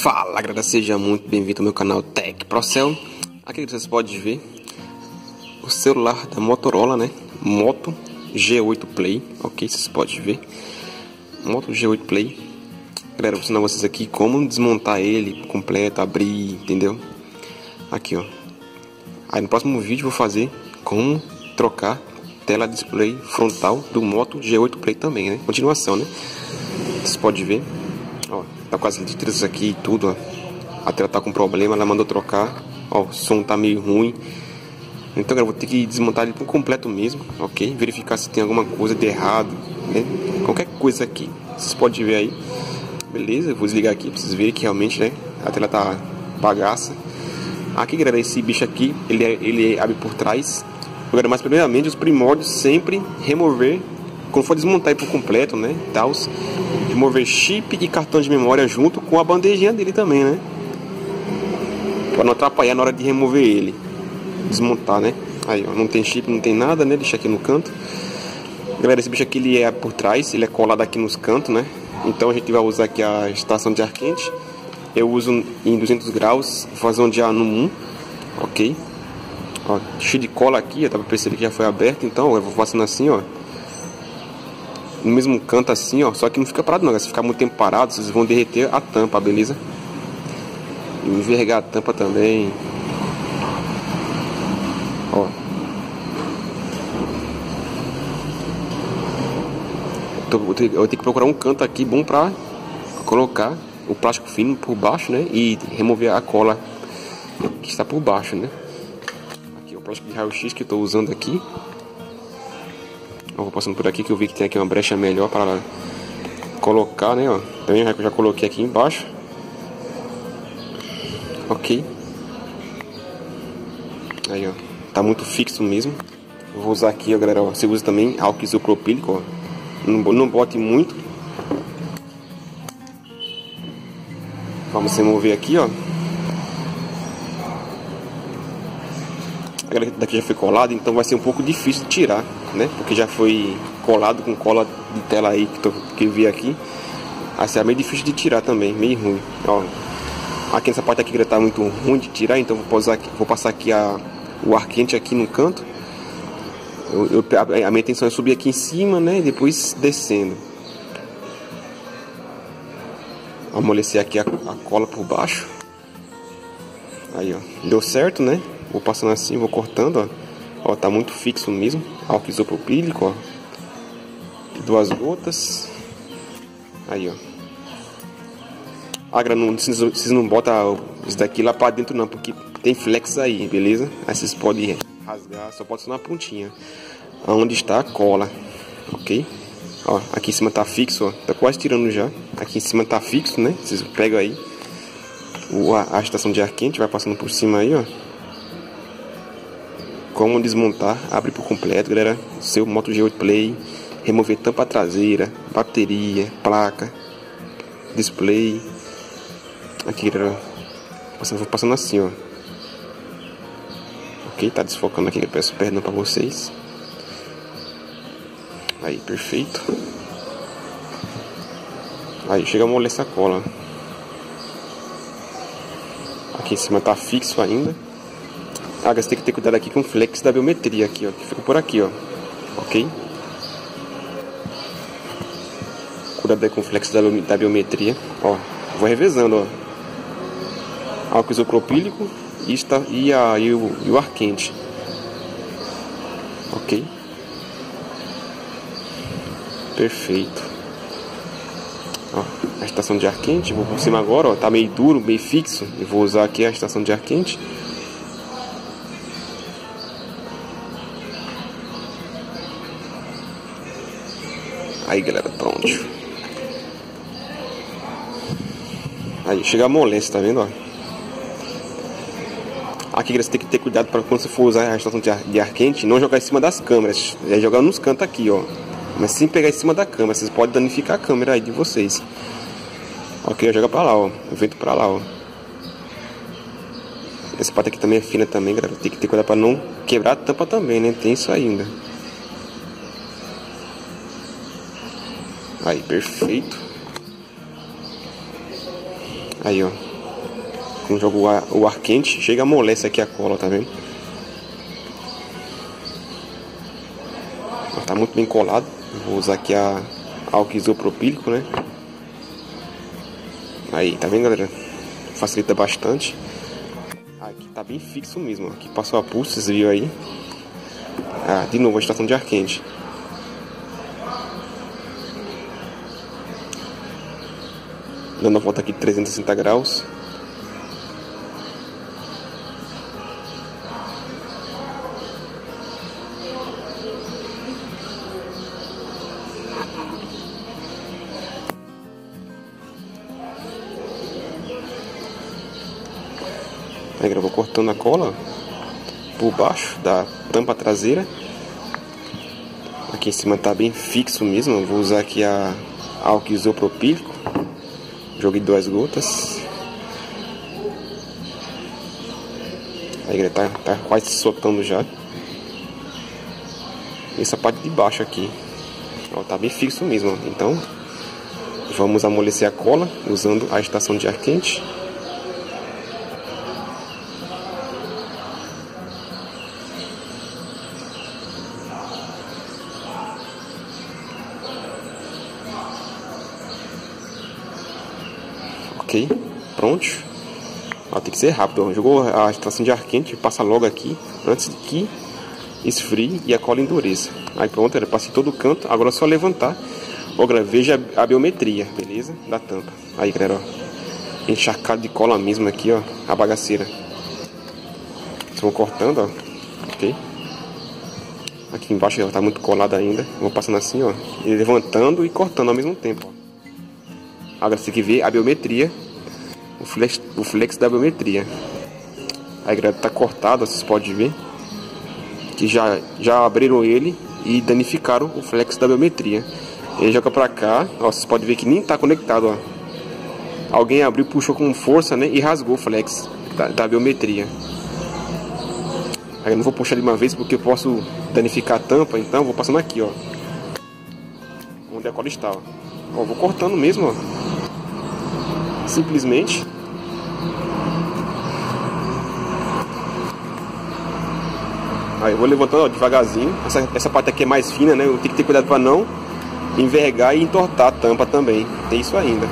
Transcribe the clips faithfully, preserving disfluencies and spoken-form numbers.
Fala galera, seja muito bem-vindo ao meu canal Tech Procel. Aqui vocês podem ver o celular da Motorola, né? Moto G oito Play, ok? Vocês podem ver Moto G oito Play. Galera, vou ensinar vocês aqui como desmontar ele completo, abrir, entendeu? Aqui, ó. Aí no próximo vídeo vou fazer como trocar tela display frontal do Moto G oito Play também, né? Continuação, né? Vocês podem ver, ó, tá com as letras aqui e tudo, ó. A tela tá com problema, ela mandou trocar, ó, o som tá meio ruim. Então, galera, vou ter que desmontar ele por completo mesmo, ok? Verificar se tem alguma coisa de errado, né? Qualquer coisa aqui, vocês podem ver aí. Beleza, eu vou desligar aqui pra vocês verem que realmente, né, a tela tá bagaça. Aqui, galera, esse bicho aqui, ele, é, ele abre por trás. Agora, mas primeiramente, os primórdios sempre remover, quando for desmontar ele por completo, né, tals, remover chip e cartão de memória junto com a bandejinha dele também, né, para não atrapalhar na hora de remover ele, desmontar, né. Aí, ó, não tem chip, não tem nada, né, deixa aqui no canto. Galera, esse bicho aqui, ele é por trás, ele é colado aqui nos cantos, né. Então a gente vai usar aqui a estação de ar quente. Eu uso em duzentos graus, vou fazer um de ar no um, ok. Ó, cheio de cola aqui, dá pra perceber que já foi aberto. Então eu vou passando assim, ó, no mesmo canto assim, ó. Só que não fica parado não, se ficar muito tempo parado, vocês vão derreter a tampa, beleza? E envergar a tampa também. Ó, eu vou ter que procurar um canto aqui bom pra colocar o plástico fino por baixo, né? E remover a cola que está por baixo, né? Aqui é o plástico de raio-x que eu estou usando aqui. Eu vou passando por aqui que eu vi que tem aqui uma brecha melhor para colocar, né? Ó, também eu já coloquei aqui embaixo. Ok. Aí, ó, tá muito fixo mesmo. Eu vou usar aqui, ó, galera. Ó, você usa também álcool isopropílico, ó. Não, não bote muito. Vamos remover aqui, ó. Agora daqui já foi colado, então vai ser um pouco difícil de tirar, né? Porque já foi colado com cola de tela aí que, tô, que eu vi aqui. Aí é meio difícil de tirar também, meio ruim. Ó, aqui nessa parte aqui que tá muito ruim de tirar, então vou, posar aqui, vou passar aqui a, o ar quente aqui no canto. Eu, eu, a minha intenção é subir aqui em cima, né? E depois descendo. Amolecer aqui a, a cola por baixo. Aí, ó, deu certo, né? Vou passando assim, vou cortando, ó. Ó, tá muito fixo mesmo. Álcool isopropílico, ó. Duas gotas. Aí, ó. Agra, não, vocês não botam isso daqui lá pra dentro não, porque tem flex aí, beleza? Aí vocês podem rasgar, só pode ser na pontinha, onde está a cola, ok? Ó, aqui em cima tá fixo, ó, tá quase tirando já. Aqui em cima tá fixo, né? Vocês pegam aí o, a, a estação de ar quente, vai passando por cima aí, ó. Como desmontar, abre por completo, galera. Seu Moto G oito Play, remover tampa traseira, bateria, placa, display. Aqui, galera, passando, vou passando assim, ó. Ok, tá desfocando aqui, eu peço perdão pra vocês. Aí, perfeito. Aí, chega a molhar essa cola. Aqui em cima tá fixo ainda. Ah, você tem que ter cuidado aqui com o flex da biometria aqui, ó, que fica por aqui, ó. Ok? Cuidado aí com o flex da, da biometria. Ó, vou revezando, ó. Álcool isopropílico e, está, e, a, e, o, e o ar quente. Ok? Perfeito. Ó, a estação de ar quente, vou por cima agora, ó, tá meio duro, meio fixo. Eu vou usar aqui a estação de ar quente. Aí, galera, pronto. Aí, chega a molência, tá vendo, ó? Aqui, galera, você tem que ter cuidado para quando você for usar a estação de ar, de ar quente, não jogar em cima das câmeras. É jogar nos cantos aqui, ó. Mas sem pegar em cima da câmera, vocês podem danificar a câmera aí de vocês. Ok, joga pra lá, ó. Vento pra lá, ó. Essa parte aqui também é fina também, galera. Tem que ter cuidado pra não quebrar a tampa também, né? Tem isso ainda. Aí, perfeito. Aí, ó. quando joga o ar, o ar quente, chega a amolece aqui a cola, tá vendo? Tá muito bem colado. Vou usar aqui a álcool isopropílico, né? Aí, tá vendo, galera? Facilita bastante. Aqui tá bem fixo mesmo. Aqui passou a pulso, vocês viram aí. Ah, de novo a estação de ar quente. Dando a volta aqui de trezentos e sessenta graus. Aí eu vou cortando a cola por baixo da tampa traseira. Aqui em cima tá bem fixo mesmo. Eu vou usar aqui a álcool isopropílico. Joguei duas gotas. Aí tá, tá quase soltando já. Essa parte de baixo aqui, ó, tá bem fixo mesmo, ó. Então vamos amolecer a cola usando a estação de ar quente. Ok, pronto. Ó, tem que ser rápido, ó. Jogou a estação de ar quente, passa logo aqui, antes que esfrie e a cola endureça. Aí pronto, eu passei todo o canto, agora é só levantar. Ó, galera, veja a biometria, beleza? Da tampa. Aí, galera, ó, encharcado de cola mesmo aqui, ó, a bagaceira. Vocês vão cortando, ó, ok? Aqui embaixo ó, tá muito colado ainda. Vou passando assim, ó, e levantando e cortando ao mesmo tempo, ó. Agora você tem que ver a biometria, o flex, o flex da biometria. Aí, galera, tá cortado, vocês podem ver que já, já abriram ele e danificaram o flex da biometria. Ele joga pra cá, ó, vocês podem ver que nem tá conectado, ó. Alguém abriu, puxou com força, né, e rasgou o flex da, da biometria. Aí eu não vou puxar de uma vez porque eu posso danificar a tampa, então eu vou passando aqui, ó, onde a cola está, ó. Ó, vou cortando mesmo, ó. Simplesmente. Aí eu vou levantando, ó, devagarzinho. Essa, essa parte aqui é mais fina, né? Eu tenho que ter cuidado para não envergar e entortar a tampa também. Tem isso ainda.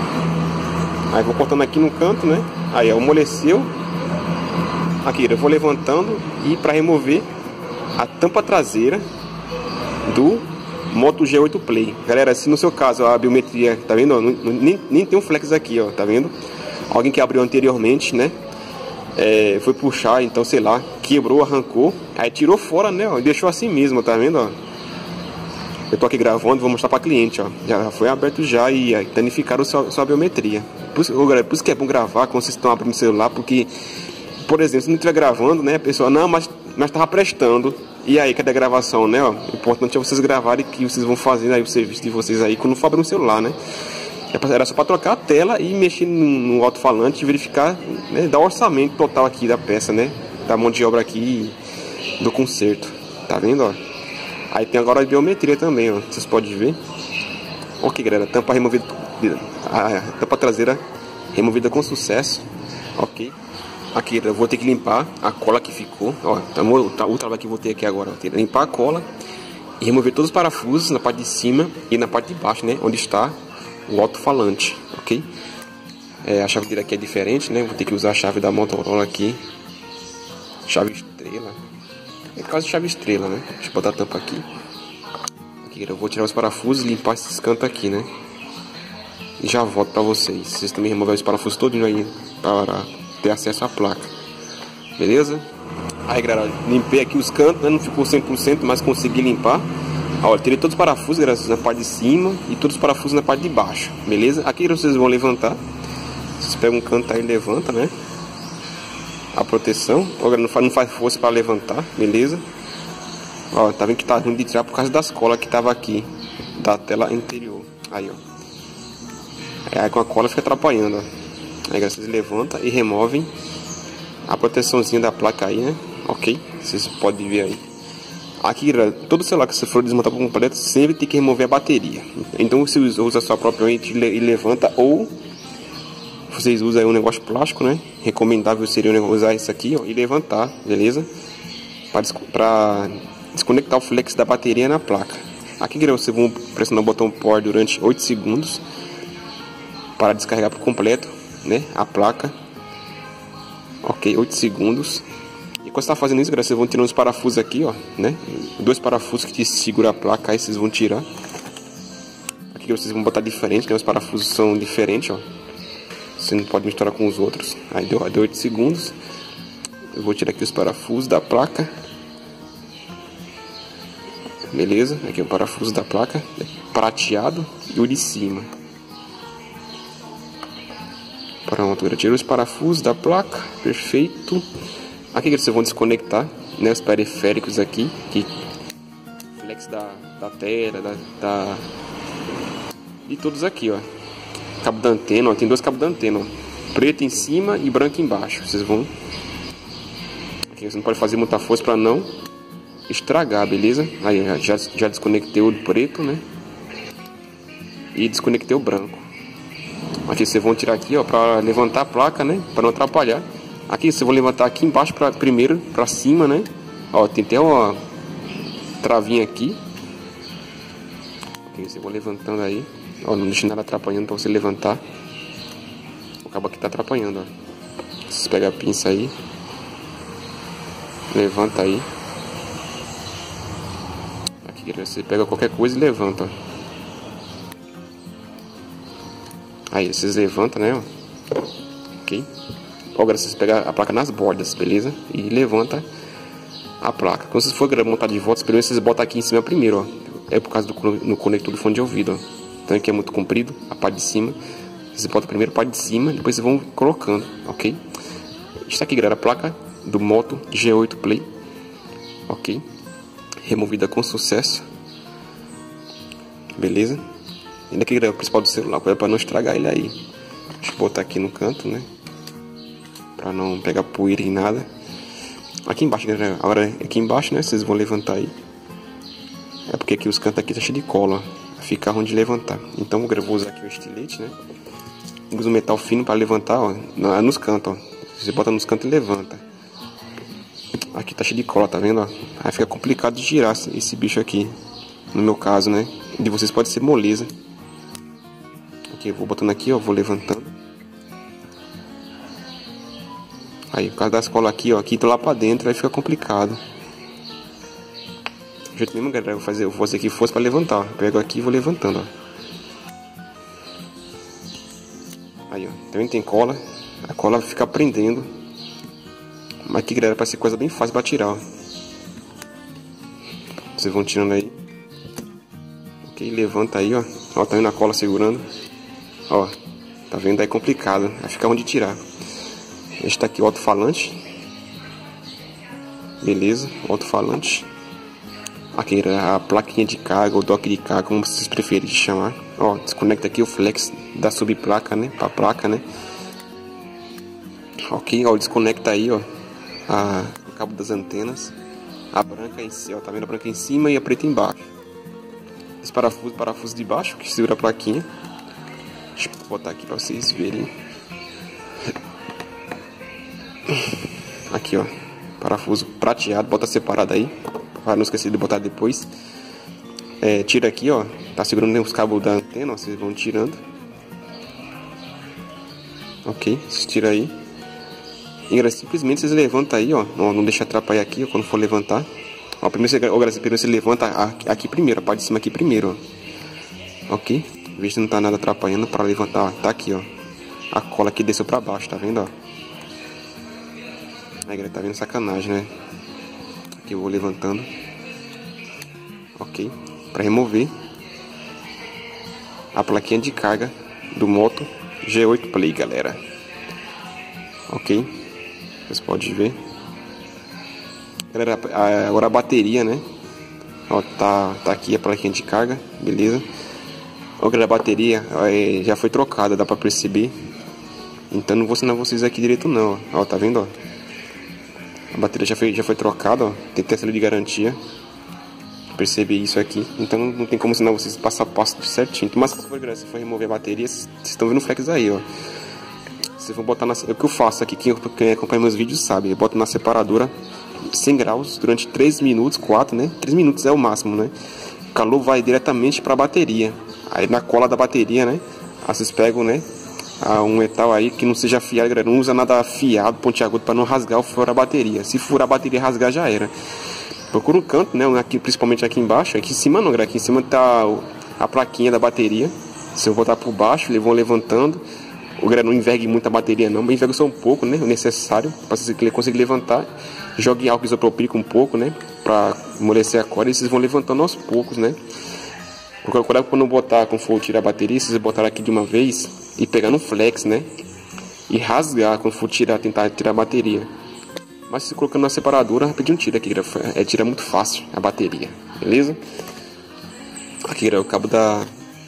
Aí vou cortando aqui no canto, né? Aí amoleceu. Aqui eu vou levantando e para remover a tampa traseira do Moto G oito Play. Galera, se no seu caso a biometria, tá vendo? Ó, não, nem, nem tem um flex aqui, ó, tá vendo? Alguém que abriu anteriormente, né? É, foi puxar, então sei lá, quebrou, arrancou, aí tirou fora, né? Ó, e deixou assim mesmo, tá vendo? Ó? Eu tô aqui gravando, vou mostrar pra cliente, ó. Já foi aberto já e aí, danificaram sua, sua biometria. Por isso, galera, por isso que é bom gravar quando vocês estão abrindo o celular, porque, por exemplo, se não estiver gravando, né? A pessoa, não, mas, mas tava prestando. E aí, cadê a gravação, né? Ó, o importante é vocês gravarem que vocês vão fazer aí o serviço de vocês aí quando for abrir um celular, né? Era só para trocar a tela e mexer no, no alto-falante e verificar, né, dar o orçamento total aqui da peça, né? Da mão de obra aqui do conserto. Tá vendo, ó? Aí tem agora a biometria também, ó. Vocês podem ver. Ok, galera, tampa removida, a tampa traseira removida com sucesso. Ok. Aqui eu vou ter que limpar a cola que ficou, ó, o trabalho que eu vou ter aqui agora, ó, limpar a cola e remover todos os parafusos na parte de cima e na parte de baixo, né, onde está o alto-falante, ok? É, a chave dele aqui é diferente, né, vou ter que usar a chave da Motorola aqui, chave estrela, é quase chave estrela, né, deixa eu botar a tampa aqui. Aqui eu vou tirar os parafusos e limpar esses cantos aqui, né, e já volto pra vocês. Vocês também remover os parafusos todos aí para ter acesso à placa, beleza? Aí, galera, limpei aqui os cantos, né? Não ficou cem por cento, mas consegui limpar. Ó, tirei todos os parafusos, galera, na parte de cima e todos os parafusos na parte de baixo, beleza? Aqui vocês vão levantar, vocês pegam um canto aí e levanta, né? A proteção, ó, galera, não faz, não faz força para levantar, beleza? Ó, tá vendo que tá ruim de tirar por causa das colas que tava aqui da tela anterior. Aí, ó, aí com a cola fica atrapalhando, ó. Aí vocês levantam e removem a proteçãozinha da placa aí, né? Ok? Vocês podem ver aí. Aqui, todo celular que você for desmontar por completo, sempre tem que remover a bateria. Então, se usa a sua própria lente e levanta, ou vocês usam aí um negócio plástico, né? Recomendável seria usar isso aqui, ó, e levantar, beleza? Para desconectar o flex da bateria na placa. Aqui, galera, vocês vão pressionar o botão Power durante oito segundos para descarregar por completo, né, a placa. Ok, oito segundos. E quando você está fazendo isso, galera, vocês vão tirando os parafusos aqui, ó, né? Dois parafusos que te seguram a placa, aí vocês vão tirar. Aqui, galera, vocês vão botar diferente, né? Os parafusos são diferentes, ó. Você não pode misturar com os outros. Aí deu, deu oito segundos. Eu vou tirar aqui os parafusos da placa. Beleza, aqui é o parafuso da placa, prateado, e o de cima. Pronto, eu tiro os parafusos da placa, perfeito. Aqui vocês vão desconectar, né, os periféricos aqui, que flex da, da tela, da, da... e todos aqui, ó. Cabo da antena, ó, tem dois cabos da antena, ó, preto em cima e branco embaixo. Vocês vão... Aqui você não pode fazer muita força para não estragar, beleza? Aí já, já desconectei o preto, né? E desconectei o branco. Aqui vocês vão tirar aqui, ó, para levantar a placa, né? Para não atrapalhar. Aqui vocês vão levantar aqui embaixo para primeiro para cima, né? Ó, tem até uma travinha aqui. Aqui vocês vão levantando aí. Ó, não deixe nada atrapalhando para você levantar. O cabo aqui tá atrapalhando, ó. Vocês pegam a pinça aí. Levanta aí. Você pega qualquer coisa e levanta, ó. Aí vocês levantam, né, ó. Ok. Agora vocês pegam a placa nas bordas, beleza? E levanta a placa. Quando vocês for montar de volta, primeiro vocês botam aqui em cima primeiro, ó. É por causa do no conector do fone de ouvido, ó. Então aqui é muito comprido, a parte de cima. Vocês botam primeiro a parte de cima, depois vocês vão colocando, ok? Está aqui, galera, a placa do Moto G oito Play, ok? Removida com sucesso. Beleza? E daqui é o principal do celular, para não estragar ele aí. Deixa eu botar aqui no canto, né? Para não pegar poeira e nada. Aqui embaixo, galera, agora aqui embaixo, né? Vocês vão levantar aí. É porque aqui os cantos aqui tá cheio de cola, ó. Fica ruim de levantar. Então eu vou usar aqui o estilete, né? Uso um metal fino para levantar, ó. Nos cantos, ó. Você bota nos cantos e levanta. Aqui tá cheio de cola, tá vendo, ó? Aí fica complicado de girar esse bicho aqui. No meu caso, né? De vocês pode ser moleza. Ok, vou botando aqui, ó. Vou levantando. Aí, por causa das colas aqui, ó. Aqui tô lá pra dentro, aí fica complicado. Do jeito mesmo, galera, eu vou fazer, eu vou fazer aqui força pra levantar, ó. Pego aqui e vou levantando, ó. Aí, ó. Também tem cola. A cola fica prendendo. Mas aqui, galera, parece ser coisa bem fácil pra tirar, ó. Vocês vão tirando aí. Ok, levanta aí, ó. Ó, tá vendo a cola segurando? Ó, tá vendo? Aí é complicado. Vai ficar onde tirar. Este tá aqui o alto-falante. Beleza, alto-falante. Aqui a plaquinha de carga, o dock de carga, como vocês preferirem chamar. Ó, desconecta aqui o flex da subplaca, né? Pra placa, né? Ok, ó, desconecta aí, ó. A, o cabo das antenas. A branca em cima, ó, tá vendo a branca em cima e a preta embaixo. Esse parafuso, parafuso de baixo que segura a plaquinha. Deixa eu botar aqui pra vocês verem. Aqui, ó, parafuso prateado, bota separado aí, para não esquecer de botar depois. É, tira aqui, ó, tá segurando os cabos da antena, ó, vocês vão tirando. Ok, vocês tiram aí. E simplesmente vocês levantam aí, ó, não, não deixa atrapalhar aqui, ó, quando for levantar. Ó, primeiro você, ó, primeiro você levanta aqui, aqui primeiro, a parte de cima aqui primeiro, ó. Ok, veja se não tá nada atrapalhando para levantar, ó, tá aqui, ó. A cola aqui desceu pra baixo, tá vendo, ó. Aí, galera, tá vendo sacanagem, né? Aqui eu vou levantando. Ok, para remover a plaquinha de carga do Moto G oito Play, galera. Ok, vocês podem ver. Galera, agora a bateria, né? Ó, tá, tá aqui a plaquinha de carga, beleza? Ó, galera, a bateria é, já foi trocada, dá pra perceber. Então não vou ensinar vocês aqui direito não, ó, ó, tá vendo, ó? A bateria já foi, já foi trocada, ó. Tem teste de garantia. Perceber isso aqui. Então não tem como ensinar vocês passo a passo certinho. Mas se for, se for remover a bateria, vocês estão vendo o flex aí, ó. Vocês vão botar na... É o que eu faço aqui, quem, quem acompanha meus vídeos sabe. Eu boto na separadora cem graus durante três minutos, quatro, né? três minutos é o máximo, né? O calor vai diretamente para a bateria. Aí na cola da bateria, né? Aí vocês pegam, né? Um metal aí que não seja afiado, galera. Não usa nada afiado, pontiagudo, para não rasgar ou furar a bateria. Se furar a bateria e rasgar, já era. Procura um canto, né? Aqui, principalmente aqui embaixo. Aqui em cima não, galera. Aqui em cima tá a plaquinha da bateria. Se eu botar por baixo, eles vão levantando. O galera não envergue muito a bateria não, mas envergue só um pouco, né? O necessário para você conseguir levantar. Jogue álcool isopropílico um pouco, né? Para amolecer a corda e vocês vão levantando aos poucos, né? Procura quando botar, quando for tirar a bateria, vocês botarem aqui de uma vez e pegar no flex, né? E rasgar quando for tirar, tentar tirar a bateria. Mas se colocando na separadora, rapidinho tira aqui, é tira muito fácil a bateria, beleza? Aqui é o cabo da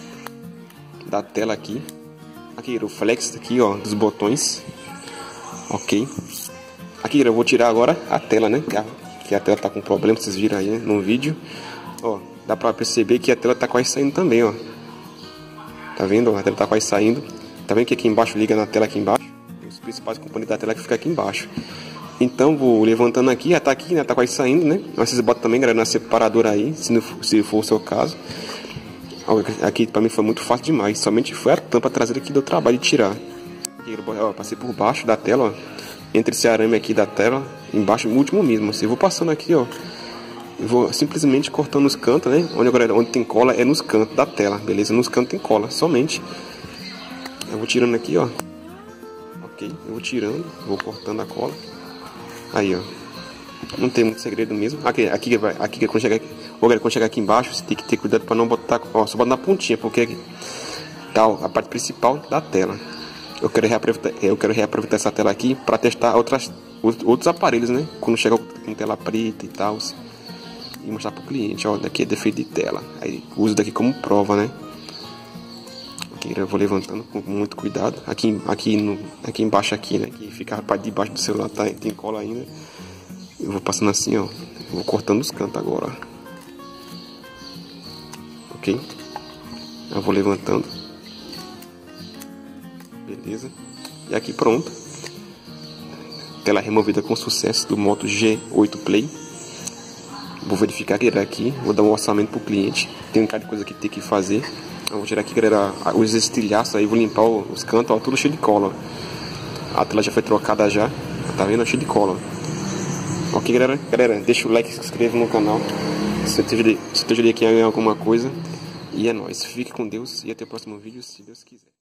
da tela aqui. Aqui o flex aqui, ó, dos botões. OK. Aqui eu vou tirar agora a tela, né? Que a tela tá com problema, vocês viram aí, né, no vídeo. Ó, dá pra perceber que a tela tá quase saindo também, ó. Tá vendo? A tela tá quase saindo. Tá vendo que aqui embaixo liga na tela aqui embaixo? Os principais componentes da tela que fica aqui embaixo. Então vou levantando aqui, já tá aqui, né? Tá quase saindo, né? Mas vocês botam também, galera, na separadora aí, se, não, se for o seu caso. Aqui pra mim foi muito fácil demais. Somente foi a tampa traseira que deu trabalho de tirar. Aqui, ó, passei por baixo da tela, ó. Entre esse arame aqui da tela, embaixo, no último mesmo. Assim, eu vou passando aqui, ó. Eu vou simplesmente cortando os cantos, né? Onde, agora, onde tem cola é nos cantos da tela, beleza? Nos cantos tem cola, somente. Eu vou tirando aqui, ó. Ok, eu vou tirando, vou cortando a cola. Aí, ó. Não tem muito segredo mesmo. Aqui, aqui, aqui quando chegar aqui, ou quando chegar aqui embaixo, você tem que ter cuidado para não botar, ó, só botar na pontinha, porque aqui tá a parte principal da tela. Eu quero reaproveitar, eu quero reaproveitar essa tela aqui para testar outras, outros aparelhos, né? Quando chegar com tela preta e tal, e mostrar pro cliente, ó, daqui é defeito de tela. Aí uso daqui como prova, né? Aqui eu vou levantando com muito cuidado. Aqui, aqui, no, aqui embaixo aqui, né? Que fica a parte de baixo do celular, tá, tem cola ainda. Eu vou passando assim, ó. Vou cortando os cantos agora, ó. Ok? Eu vou levantando. Beleza. E aqui pronto. Tela removida com sucesso do Moto G oito Play. Vou verificar aqui, aqui. Vou dar um orçamento pro cliente. Tem um bocado de coisa que tem que fazer. Eu vou tirar aqui, galera, os estilhaços aí. Vou limpar os cantos, ó. Tudo cheio de cola. A tela já foi trocada já. Tá vendo? Cheio de cola. Ok, galera? Galera, deixa o like, se inscreva no canal. Se eu te ajudei aqui em alguma coisa. E é nóis. Fique com Deus e até o próximo vídeo, se Deus quiser.